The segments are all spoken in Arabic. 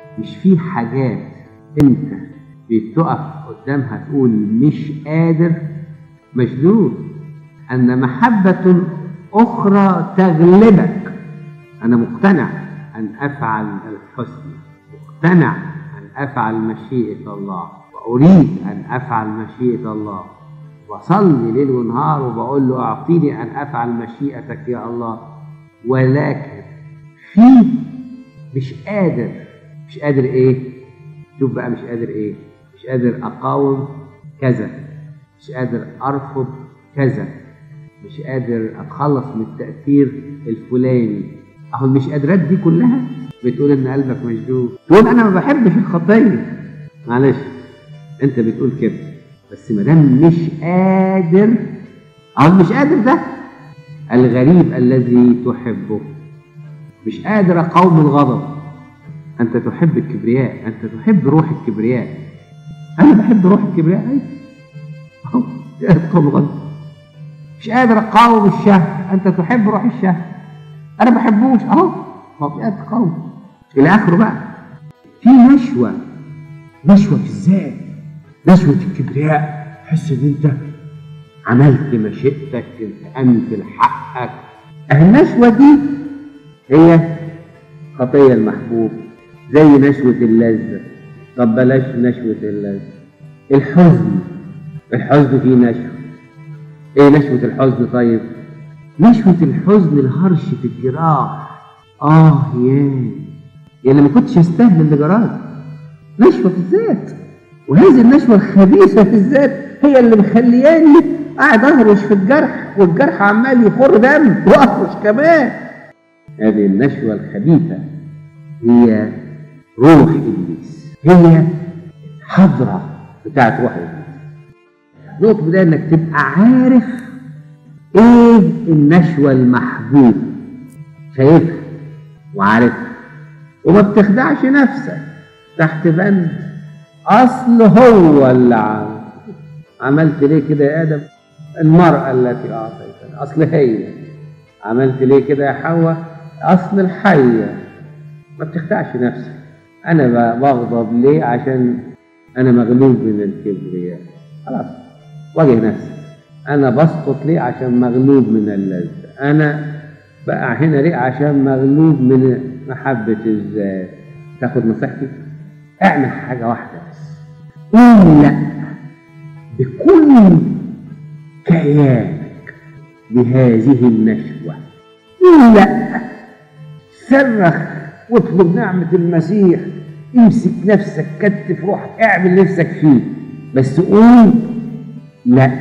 مش في حاجات انت بتقف قدامها تقول مش قادر، مشدود. ان محبة اخرى تغلبك. انا مقتنع ان افعل الحسن، مقتنع ان افعل مشيئة الله، واريد ان افعل مشيئة الله، وصلي ليل ونهار وبقول له اعطيني ان افعل مشيئتك يا الله. ولكن في مش قادر. مش قادر ايه؟ شوف بقى، مش قادر ايه؟ مش قادر اقاوم كذا، مش قادر ارفض كذا، مش قادر اتخلص من التأثير الفلاني. اهو مش قادرات دي كلها بتقول ان قلبك مشدود. تقول انا ما بحبش الخطيه، معلش انت بتقول كده، بس ما دام مش قادر، اهو مش قادر ده الغريب الذي تحبه. مش قادر اقاوم الغضب. انت تحب الكبرياء، انت تحب روح الكبرياء. انا بحب روح الكبرياء، ايوه اهو مش قادر اقاوم الغضب. مش قادر اقاوم الشهوه، انت تحب روح الشهوه. انا ما بحبوش، اهو ما في قادر تقاوم الى اخره. بقى في نشوه في الذات، نشوه الكبرياء. تحس ان انت عملت مشيئتك، انت لحقك. النشوه دي هي خطيه المحبوب، زي نشوه اللذه. طب بلاش نشوه اللذه، الحزن فيه نشوه. ايه نشوه الحزن؟ طيب نشوه الحزن الهرش في الجراح. يا اللي ما كنتش استاهل اللي جرالي. نشوه في الذات، وهذه النشوه الخبيثه في الذات هي اللي مخلياني قاعد اهرش في الجرح، والجرح عمال يخر دم واهرش كمان. هذه النشوه الخبيثه هي روح ابليس، هي الحضره بتاعت روح ابليس. النقطه بدايه انك تبقى عارف ايه النشوه المحبوب، شايفها وعارفها، وما بتخدعش نفسك تحت بند اصل هو اللي عملت ليه كده يا ادم؟ المرأة التي اعطيتني، اصل هي عملت ليه كده يا حواء؟ اصل الحية. ما بتخدعش نفسك. انا بغضب ليه؟ عشان انا مغلوب من الكبرياء. خلاص واجه نفسك. انا بسقط ليه؟ عشان مغلوب من اللذة. انا بقى هنا ليه؟ عشان مغلوب من محبة الذات. تاخد نصيحتي؟ اعمل حاجة واحدة بس، قول لا بكل كيانك لهذه النشوة. قول لا، صرخ واطلب نعمة المسيح، امسك نفسك، كتف روحك، اعمل نفسك فيه، بس قول لا،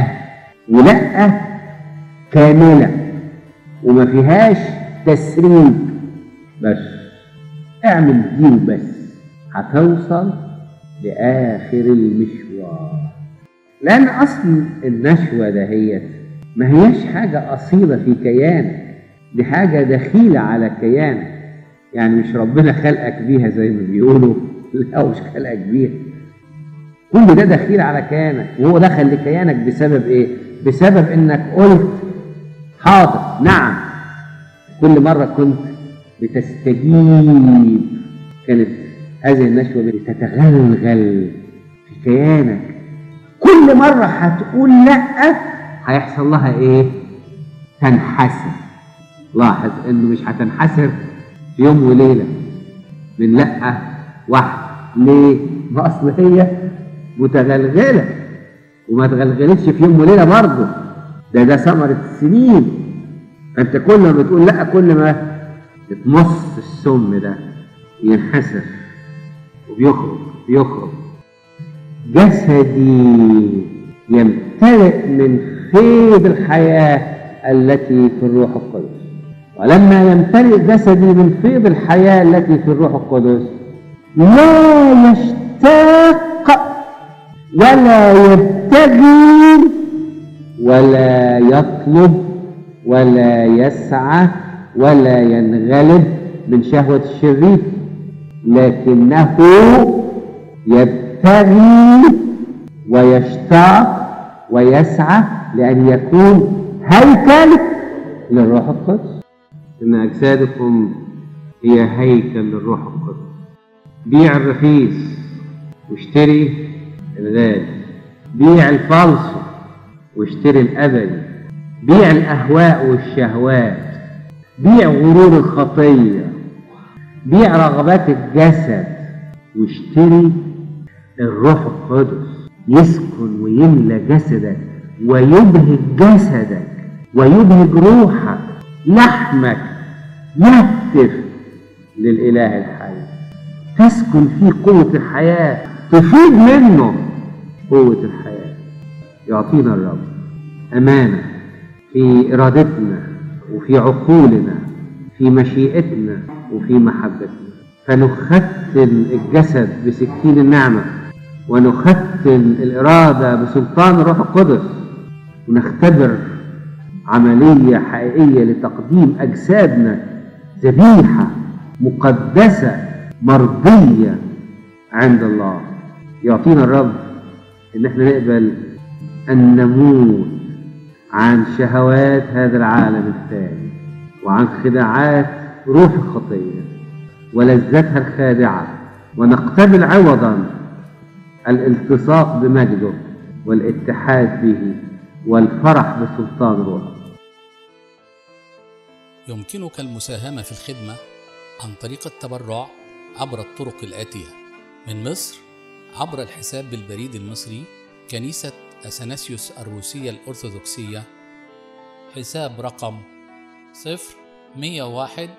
ولا كاملة وما فيهاش تسريب. بس اعمل دي بس، هتوصل لآخر المشوار. لأن أصل النشوة دهيت ما هياش حاجة أصيلة في كيانك، دي حاجة دخيلة على كيانك. يعني مش ربنا خلقك بيها زي ما بيقولوا، لا مش خلقك بيها. كل ده دخيل على كيانك، وهو دخل لكيانك بسبب ايه؟ بسبب انك قلت حاضر نعم. كل مرة كنت بتستجيب، كانت هذه النشوة بتتغلغل في كيانك. كل مرة هتقول لا هيحصل لها ايه؟ تنحسر. لاحظ انه مش هتنحسر في يوم وليلة من لا واحد. ليه؟ ما اصل هي متغلغلة، وما تغلغلتش في يوم وليلة برضه. ده ثمرة السنين. انت كل ما بتقول لا، كل ما بتمص السم ده ينحسر وبيخرج. جسدي يمتلئ من فيض الحياة التي في الروح القدس. ولما يمتلئ جسدي من فيض الحياة التي في الروح القدس، لا يشتاق ولا يبتغي ولا يطلب ولا يسعى ولا ينغلب من شهوة الشرير، لكنه يبتغي ويشتاق ويسعى لأن يكون هيكل للروح القدس. إن أجسادكم هي هيكل للروح القدس. بيع الرخيص واشتري الغالي، بيع الفالصو واشتري الأبدي، بيع الأهواء والشهوات، بيع غرور الخطية، بيع رغبات الجسد واشتري الروح القدس يسكن ويملى جسدك ويبهج جسدك ويبهج روحك، لحمك يهتف للإله الحي، تسكن فيه قوة الحياة، تفيد منه قوة الحياة. يعطينا الرب أمانة في إرادتنا وفي عقولنا، في مشيئتنا وفي محبتنا، فنختن الجسد بسكين النعمة، ونختن الإرادة بسلطان الروح القدس، ونختبر عملية حقيقية لتقديم أجسادنا ذبيحة مقدسة مرضية عند الله. يعطينا الرب إن احنا نقبل أن نموت عن شهوات هذا العالم الثاني، وعن خداعات روح الخطية ولذتها الخادعة، ونقتبل عوضا الالتصاق بمجده والاتحاد به والفرح بسلطان روحه. يمكنك المساهمة في الخدمة عن طريق التبرع عبر الطرق الآتية: من مصر عبر الحساب بالبريد المصري كنيسة أثناسيوس الروسية الأرثوذكسية، حساب رقم 0101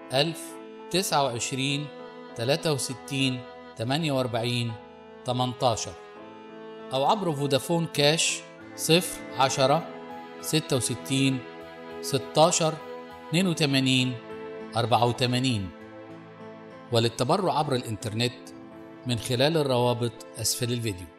1029 63 48 18، أو عبر فودافون كاش 010 66 16 82 84. وللتبرع عبر الإنترنت من خلال الروابط أسفل الفيديو.